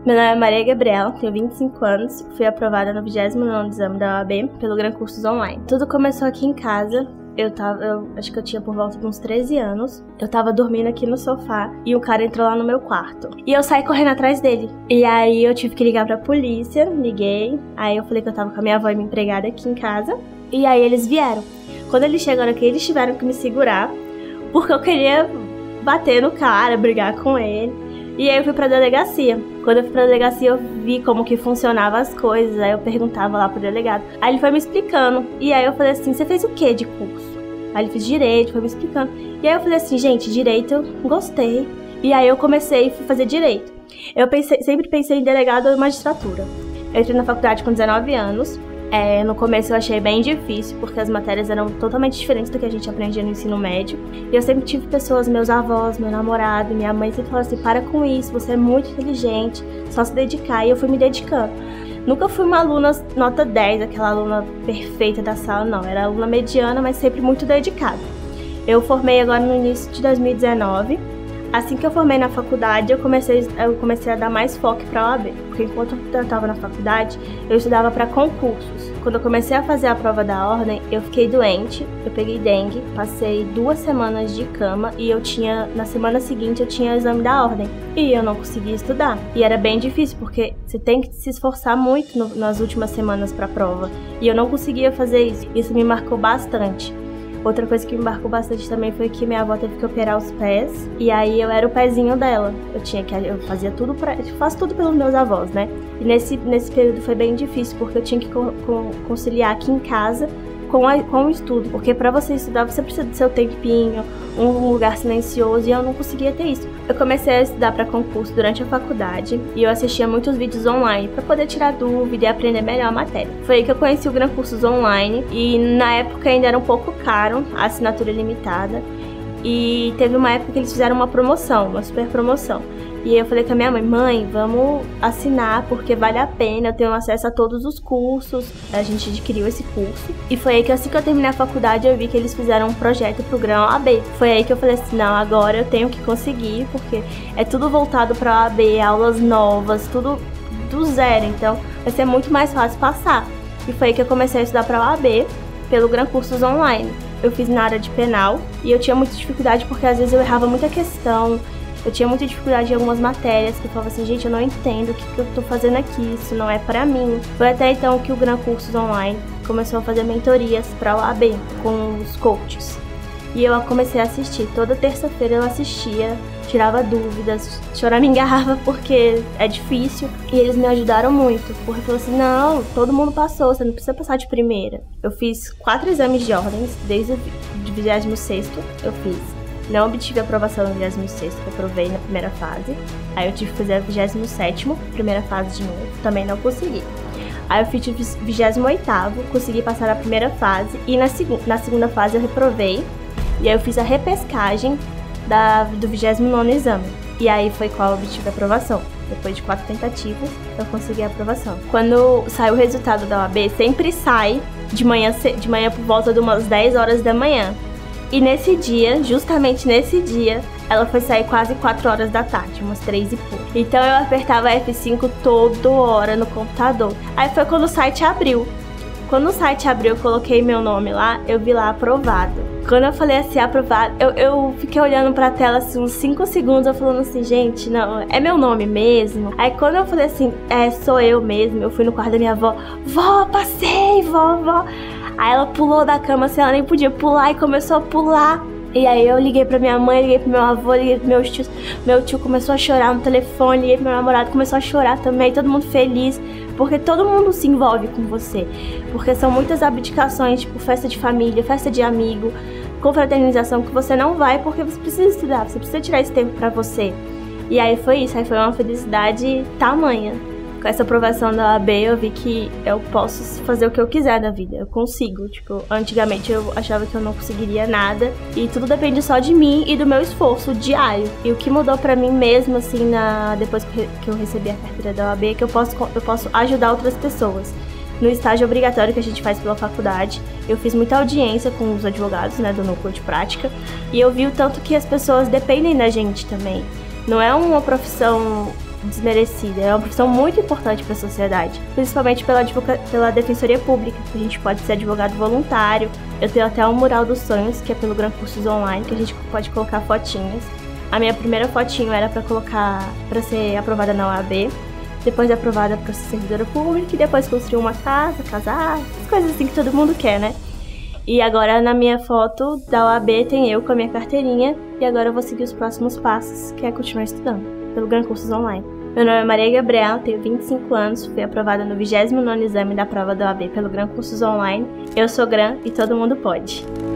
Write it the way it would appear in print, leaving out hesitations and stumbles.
Meu nome é Maria Gabriela, tenho 25 anos, fui aprovada no 29º exame da OAB pelo Gran Cursos Online. Tudo começou aqui em casa. Eu acho que eu tinha por volta de uns 13 anos. Eu tava dormindo aqui no sofá e um cara entrou lá no meu quarto. E eu saí correndo atrás dele. E aí eu tive que ligar pra polícia, liguei. Aí eu falei que eu tava com a minha avó e minha empregada aqui em casa. E aí eles vieram. Quando eles chegaram aqui, eles tiveram que me segurar, porque eu queria bater no cara, brigar com ele. E aí eu fui pra delegacia. Quando eu fui pra delegacia, eu vi como que funcionavam as coisas. Aí eu perguntava lá pro delegado. Aí ele foi me explicando. E aí eu falei assim, você fez o que de curso? Aí ele fez direito, foi me explicando. E aí eu falei assim, gente, direito eu gostei. E aí eu comecei a fazer direito. Eu sempre pensei em delegado ou magistratura. Eu entrei na faculdade com 19 anos. No começo eu achei bem difícil, porque as matérias eram totalmente diferentes do que a gente aprendia no ensino médio. E eu sempre tive pessoas, meus avós, meu namorado, minha mãe sempre falaram assim, para com isso, você é muito inteligente, só se dedicar. E eu fui me dedicando. Nunca fui uma aluna nota 10, aquela aluna perfeita da sala, não. Era aluna mediana, mas sempre muito dedicada. Eu formei agora no início de 2019. Assim que eu formei na faculdade, eu comecei a dar mais foco para a OAB, porque enquanto eu estava na faculdade, eu estudava para concursos. Quando eu comecei a fazer a prova da ordem, eu fiquei doente, eu peguei dengue, passei 2 semanas de cama e na semana seguinte eu tinha o exame da ordem. E eu não conseguia estudar. E era bem difícil, porque você tem que se esforçar muito nas últimas semanas para a prova. E eu não conseguia fazer isso. Isso me marcou bastante. Outra coisa que me marcou bastante também foi que minha avó teve que operar os pés. E aí eu era o pezinho dela. Eu fazia tudo eu faço tudo pelos meus avós, né? E nesse período foi bem difícil, porque eu tinha que conciliar aqui em casa com o estudo. Porque pra você estudar, você precisa do seu tempinho, um lugar silencioso, e eu não conseguia ter isso. Eu comecei a estudar para concurso durante a faculdade e eu assistia muitos vídeos online para poder tirar dúvida e aprender melhor a matéria. Foi aí que eu conheci o Gran Cursos Online e na época ainda era um pouco caro, a assinatura limitada. E teve uma época que eles fizeram uma promoção, uma super promoção. E aí eu falei com a minha mãe, vamos assinar porque vale a pena, eu tenho acesso a todos os cursos. A gente adquiriu esse curso. E foi aí que assim que eu terminei a faculdade, eu vi que eles fizeram um projeto pro Gran OAB. Foi aí que eu falei assim, não, agora eu tenho que conseguir, porque é tudo voltado pra OAB, aulas novas, tudo do zero. Então vai ser muito mais fácil passar. E foi aí que eu comecei a estudar pra OAB pelo Gran Cursos Online. Eu fiz na área de penal e eu tinha muita dificuldade porque às vezes eu errava muita questão. Eu tinha muita dificuldade em algumas matérias, que eu falava assim, gente, eu não entendo o que eu tô fazendo aqui, isso não é pra mim. Foi até então que o Gran Cursos Online começou a fazer mentorias pra OAB com os coaches. E eu comecei a assistir, toda terça-feira eu assistia, tirava dúvidas, choramingarrava porque é difícil. E eles me ajudaram muito, porque falou assim, não, todo mundo passou, você não precisa passar de primeira. Eu fiz 4 exames de ordens, desde o 26º eu fiz. Não obtive aprovação no 26º, eu aprovei na primeira fase. Aí eu tive que fazer a 27º, primeira fase de novo, também não consegui. Aí eu fiz o 28º, consegui passar na primeira fase e na segunda fase eu reprovei. E aí eu fiz a repescagem do 29º exame. E aí foi qual eu obtive a aprovação. Depois de 4 tentativas, eu consegui a aprovação. Quando sai o resultado da OAB, sempre sai de manhã por volta de umas 10 horas da manhã. E nesse dia, justamente nesse dia, ela foi sair quase 4 horas da tarde, umas 3 e pouco. Então eu apertava F5 toda hora no computador. Aí foi quando o site abriu. Quando o site abriu, eu coloquei meu nome lá, eu vi lá aprovado. Quando eu falei assim, aprovado, eu fiquei olhando pra tela assim uns 5 segundos, eu falando assim, gente, não, é meu nome mesmo? Aí quando eu falei assim, sou eu mesmo, eu fui no quarto da minha avó, vó, passei, vó. Aí ela pulou da cama, assim, ela nem podia pular e começou a pular. E aí eu liguei pra minha mãe, liguei pro meu avô, liguei pros meus tios. Meu tio começou a chorar no telefone, liguei pro meu namorado, começou a chorar também, todo mundo feliz. Porque todo mundo se envolve com você. Porque são muitas abdicações, tipo festa de família, festa de amigo, confraternização, que você não vai porque você precisa estudar, você precisa tirar esse tempo pra você. E aí foi isso, aí foi uma felicidade tamanha. Com essa aprovação da OAB, eu vi que eu posso fazer o que eu quiser da vida. Eu consigo. Tipo, antigamente eu achava que eu não conseguiria nada. E tudo depende só de mim e do meu esforço diário. E o que mudou pra mim mesmo, assim, depois que eu recebi a carteira da OAB, é que eu posso ajudar outras pessoas. No estágio obrigatório que a gente faz pela faculdade, eu fiz muita audiência com os advogados, né, do núcleo de prática. E eu vi o tanto que as pessoas dependem da gente também. Não é uma profissão desmerecida. É uma profissão muito importante para a sociedade, principalmente pela defensoria pública, que a gente pode ser advogado voluntário. Eu tenho até um mural dos sonhos, que é pelo Gran Cursos Online, que a gente pode colocar fotinhos. A minha primeira fotinho era para ser aprovada na OAB, depois aprovada para ser servidora pública e depois construir uma casa, casar, as coisas assim que todo mundo quer, né? E agora na minha foto da OAB tem eu com a minha carteirinha e agora eu vou seguir os próximos passos, que é continuar estudando pelo Gran Cursos Online. Meu nome é Maria Gabriela, tenho 25 anos, fui aprovada no 29º exame da prova da OAB pelo Gran Cursos Online. Eu sou Gran e todo mundo pode.